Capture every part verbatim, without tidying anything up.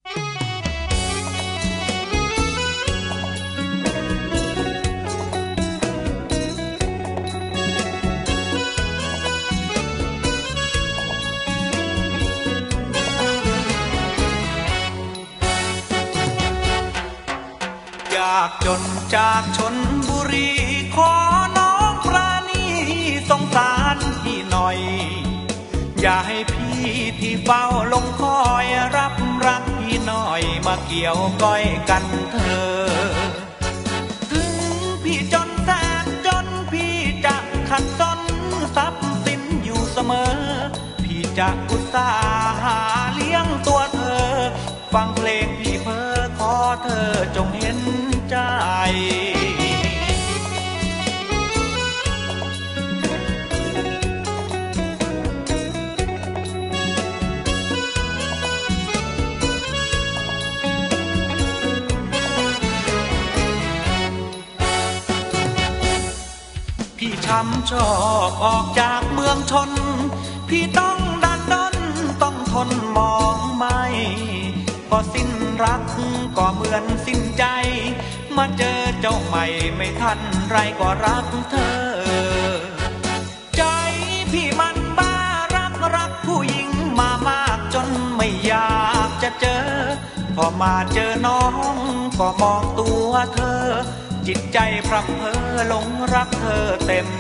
จากจนจากชนบุรีขอน้องปราณีสงสารพี่หน่อยอย่าให้พี่ที่เฝ้าลงคอยรับรักพี่หน่อยมาเกี่ยวก้อยกันเธอถึงพี่จนแสนจนพี่จะขัดสนทรัพย์สินอยู่เสมอพี่จะอุตส่าห์หาเลี้ยงตัวเธอฟังเพลงพี่เพ้อขอเธอจงเห็นใจพี่ช้ำชอกออกจากเมืองชนพี่ต้องดันด้นต้องทนมองไม่พอสิ้นรักก็เหมือนสิ้นใจมาเจอเจ้าใหม่ไม่ทันไรก็รักเธอใจพี่มันบ้ารักรักผู้หญิงมามากจนไม่อยากจะเจอพอมาเจอน้องก็มองตัวเธอจิตใจพร่ำเพ้อหลงรักเธอเต็ม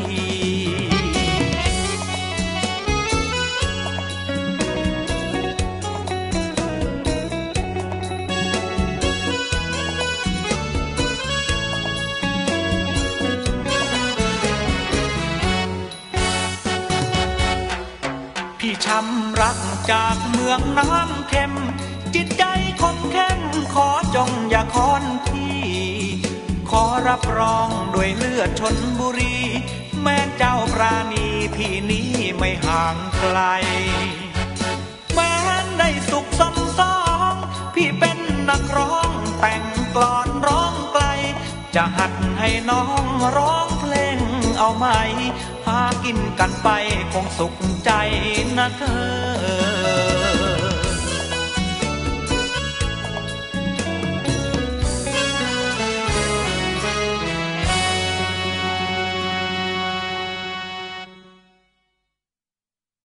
พี่ช้ำรักจากเมืองน้ำเค็มจิตใจคมเข้มขอจงอย่าคอนพี่ขอรับรองด้วยเลือดชนบุรีแม้เจ้าปราณีพี่นี้ไม่ห่างไกลแม้ได้สุขสมสองพี่เป็นนักร้องแต่งกลอนร้องไกลจะหัดให้น้องร้องเพลงเอาไหมหากินกันไปคงสุขใจนะเธอ